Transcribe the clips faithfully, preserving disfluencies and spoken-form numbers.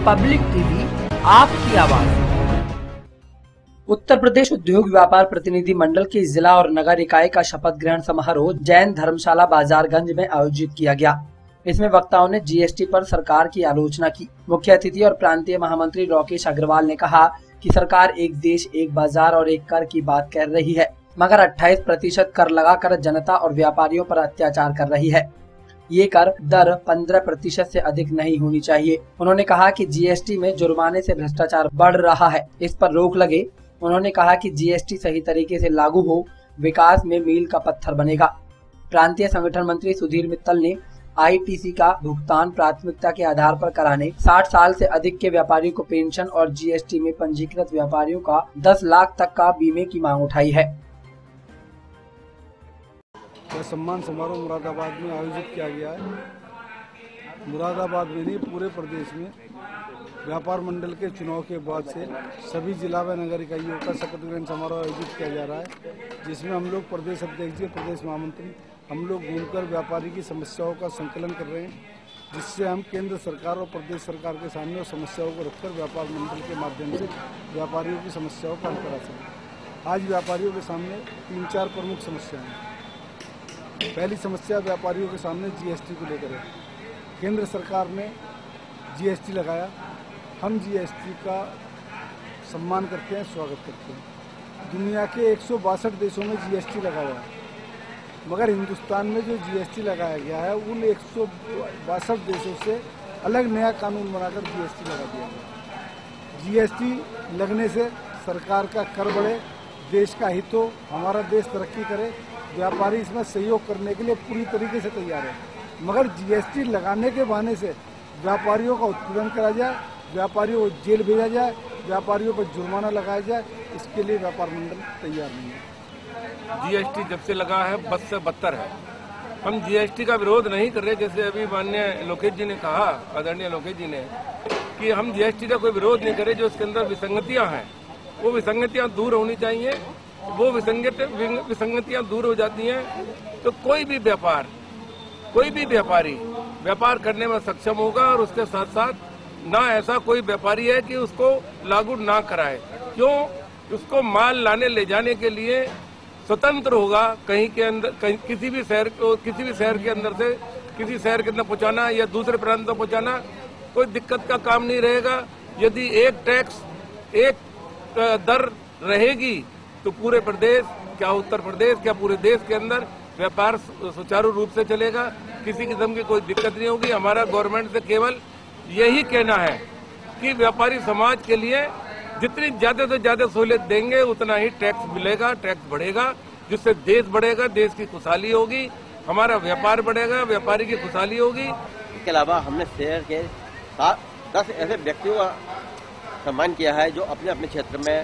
Public TV, आपकी आवाज। उत्तर प्रदेश उद्योग व्यापार प्रतिनिधि मंडल की जिला और नगर इकाई का शपथ ग्रहण समारोह जैन धर्मशाला बाजारगंज में आयोजित किया गया। इसमें वक्ताओं ने जीएसटी पर सरकार की आलोचना की। मुख्य अतिथि और प्रांतीय महामंत्री राकेश अग्रवाल ने कहा कि सरकार एक देश एक बाजार और एक कर की बात कर रही है, मगर अट्ठाईस प्रतिशत कर लगाकर जनता और व्यापारियों पर अत्याचार कर रही है। ये कर दर पंद्रह प्रतिशत से अधिक नहीं होनी चाहिए। उन्होंने कहा कि जीएसटी में जुर्माने से भ्रष्टाचार बढ़ रहा है, इस पर रोक लगे। उन्होंने कहा कि जीएसटी सही तरीके से लागू हो, विकास में मील का पत्थर बनेगा। प्रांतीय संगठन मंत्री सुधीर मित्तल ने आईटीसी का भुगतान प्राथमिकता के आधार पर कराने, साठ साल से अधिक के व्यापारियों को पेंशन और जीएसटी में पंजीकृत व्यापारियों का दस लाख तक का बीमे की मांग उठाई है। यह सम्मान समारोह मुरादाबाद में आयोजित किया गया है। मुरादाबाद में नहीं, पूरे प्रदेश में व्यापार मंडल के चुनाव के बाद से सभी जिला व नगर इकाइयों का शपथ ग्रहण समारोह आयोजित किया जा रहा है, जिसमें हम लोग प्रदेश अध्यक्ष जी, प्रदेश महामंत्री हम लोग घूमकर व्यापारी की समस्याओं का संकलन कर रहे हैं, जिससे हम केंद्र सरकार और प्रदेश सरकार के सामने समस्याओं को रखकर व्यापार मंडल के माध्यम से व्यापारियों की समस्याओं का हल करा सकें। आज व्यापारियों के सामने तीन चार प्रमुख समस्याएं हैं। पहली समस्या व्यापारियों के सामने जीएसटी को लेकर है। केंद्र सरकार ने जीएसटी लगाया, हम जीएसटी का सम्मान करते हैं, स्वागत करते हैं। दुनिया के एक सौ बासठ देशों में जीएसटी लगा हुआ है, मगर हिंदुस्तान में जो जीएसटी लगाया गया है उन एक सौ बासठ देशों से अलग नया कानून बनाकर जीएसटी लगा दिया गया। जीएसटी लगने से सरकार का कर बढ़े, देश का हित हो, हमारा देश तरक्की करे, व्यापारी इसमें सहयोग करने के लिए पूरी तरीके से तैयार है। मगर जीएसटी लगाने के बहाने से व्यापारियों का उत्पीड़न करा जाए, व्यापारियों को जेल भेजा जाए, व्यापारियों पर जुर्माना लगाया जाए, इसके लिए व्यापार मंडल तैयार नहीं है। जीएसटी जब से लगा है बद से बदतर है। हम जीएसटी का विरोध नहीं कर रहे, जैसे अभी माननीय लोकेश जी ने कहा, आदरणीय लोकेश जी ने, कि हम जीएसटी का कोई विरोध नहीं करें। जो इसके अंदर विसंगतियां हैं वो विसंगतियां दूर होनी चाहिए। वो विसंगत विसंगतियां दूर हो जाती हैं तो कोई भी व्यापार कोई भी व्यापारी व्यापार करने में सक्षम होगा, और उसके साथ साथ ना ऐसा कोई व्यापारी है कि उसको लागू ना कराए। क्यों? उसको माल लाने ले जाने के लिए स्वतंत्र होगा, कहीं के अंदर कहीं किसी भी शहर को किसी भी शहर के अंदर से किसी शहर के अंदर पहुंचाना या दूसरे प्रांत तक पहुंचाना कोई दिक्कत का काम नहीं रहेगा। यदि एक टैक्स एक दर रहेगी तो पूरे प्रदेश, क्या उत्तर प्रदेश, क्या पूरे देश के अंदर व्यापार सुचारू रूप से चलेगा, किसी किस्म की कोई दिक्कत नहीं होगी। हमारा गवर्नमेंट से केवल यही कहना है कि व्यापारी समाज के लिए जितनी ज्यादा से ज्यादा सहूलियत देंगे उतना ही टैक्स मिलेगा, टैक्स बढ़ेगा, जिससे देश बढ़ेगा, देश की खुशहाली होगी, हमारा व्यापार बढ़ेगा, व्यापारी की खुशहाली होगी। इसके अलावा हमने शहर के सात दस ऐसे व्यक्तियों का सम्मान किया है जो अपने अपने क्षेत्र में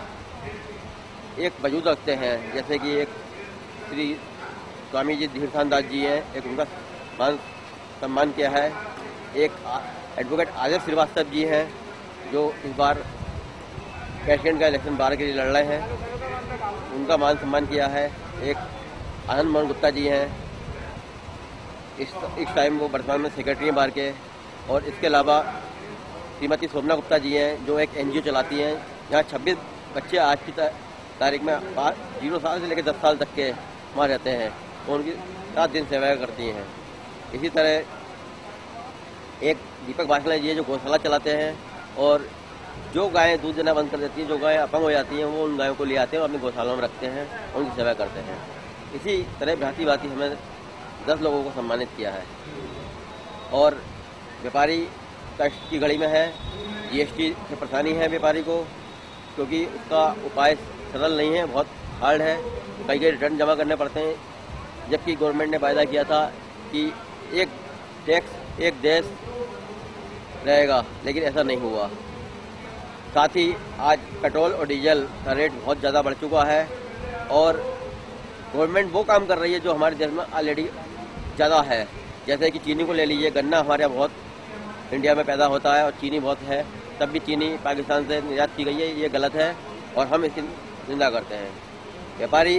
एक वजूद रखते हैं। जैसे कि एक श्री स्वामी जी धीरथान दास जी हैं, एक उनका मान सम्मान किया है। एक एडवोकेट आदर्श श्रीवास्तव जी हैं जो इस बार प्रेसिडेंट का इलेक्शन बारह के लिए लड़ रहे हैं, उनका मान सम्मान किया है। एक आनंद मोहन गुप्ता जी हैं, इस इस टाइम वो वर्तमान में सेक्रेटरी हैं बार के। और इसके अलावा श्रीमती शोभना गुप्ता जी हैं जो एक एनजीओ चलाती हैं, जहाँ छब्बीस बच्चे आज की तारीख में जीरो साल से लेकर दस साल तक के वहाँ रहते हैं, तो उनकी सात दिन सेवा करती हैं। इसी तरह एक दीपक बासला जी है जो गौशाला चलाते हैं, और जो गायें दूध देना बंद कर देती हैं, जो गायें अपंग हो जाती हैं, वो उन गायों को ले आते हैं और अपनी गौशालाओं में रखते हैं, उनकी सेवा करते हैं। इसी तरह भांति भांति हमें दस लोगों को सम्मानित किया है। और व्यापारी कष्ट की घड़ी में है, जीएसटी से परेशानी है व्यापारी को, क्योंकि उसका उपाय सरल नहीं है, बहुत हार्ड है। कई कई रिटर्न जमा करने पड़ते हैं, जबकि गवर्नमेंट ने वायदा किया था कि एक टैक्स एक देश रहेगा, लेकिन ऐसा नहीं हुआ। साथ ही आज पेट्रोल और डीजल का रेट बहुत ज़्यादा बढ़ चुका है, और गवर्नमेंट वो काम कर रही है जो हमारे देश में ऑलरेडी ज़्यादा है। जैसे कि चीनी को ले लीजिए, गन्ना हमारे यहाँ बहुत इंडिया में पैदा होता है और चीनी बहुत है, तब भी चीनी पाकिस्तान से निर्यात की गई है, ये गलत है और हम इसकी निंदा करते हैं। व्यापारी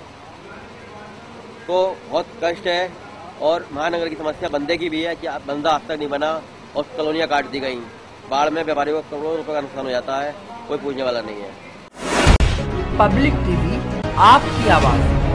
को बहुत कष्ट है, और महानगर की समस्या बंदे की भी है कि बंदा अब तक नहीं बना और कॉलोनियाँ काट दी गई। बाढ़ में व्यापारियों को करोड़ों रुपए का नुकसान हो जाता है, कोई पूछने वाला नहीं है। पब्लिक टीवी आपकी आवाज।